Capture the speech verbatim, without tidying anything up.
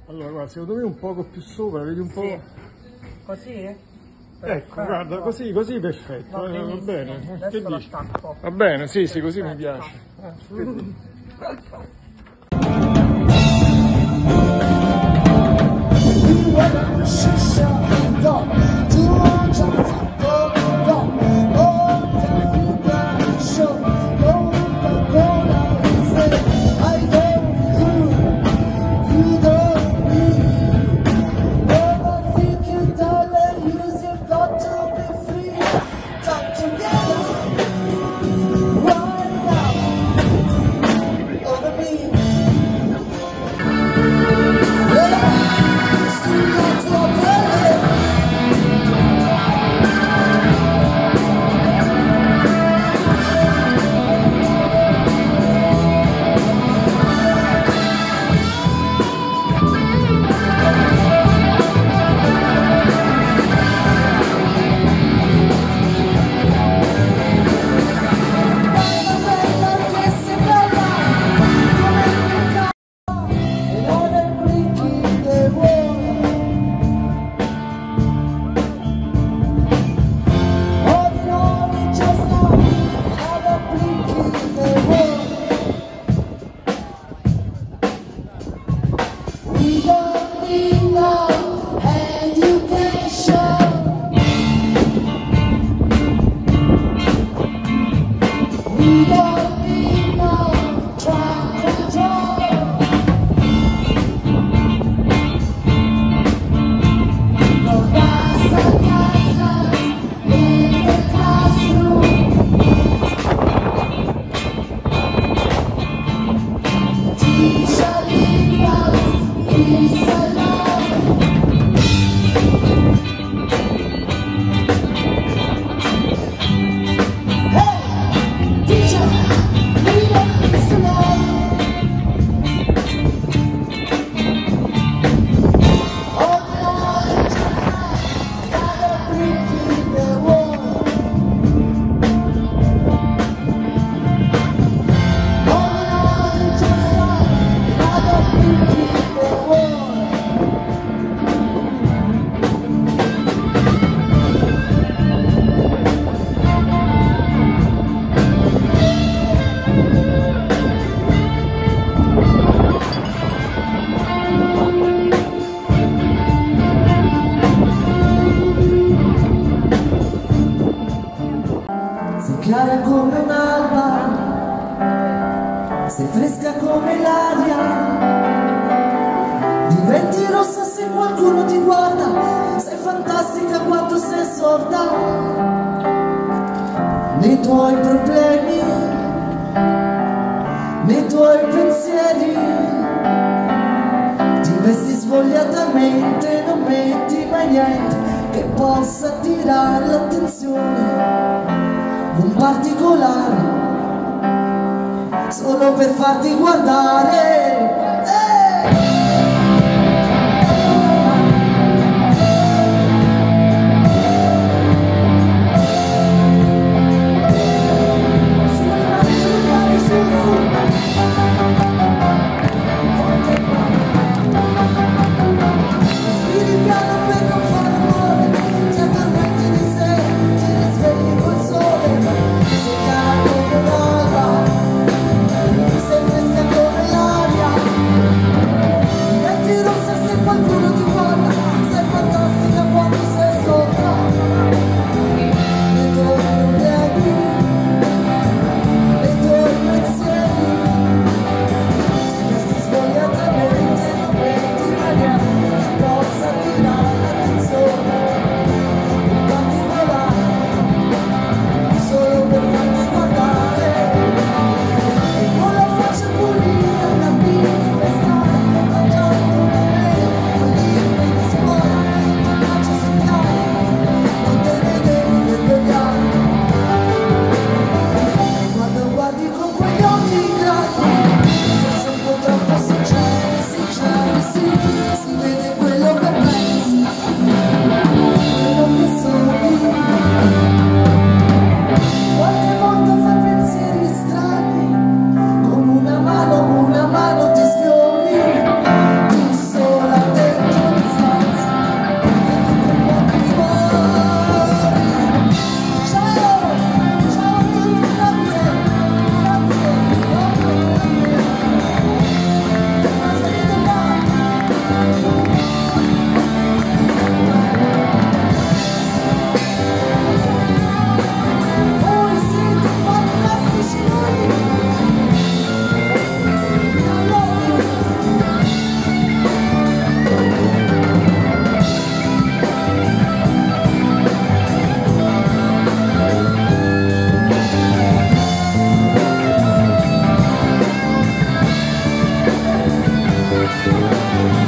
Allora, guarda, secondo me un poco più sopra, vedi un po'... Sì. Così? Ecco, guarda, così, così perfetto, Va, eh, va bene. Adesso Che lo dici? attacco. Va bene, sì, sì, così mi Perfetto. piace. Eh, che dici? Chiara come un'alba, sei fresca come l'aria, diventi rossa se qualcuno ti guarda, sei fantastica quando sei sorda. Nei tuoi problemi, nei tuoi pensieri, ti vesti svogliatamente, non metti mai niente che possa attirare l'attenzione. Un particolare solo per farti guardare. Sei fresca come l'aria, Thank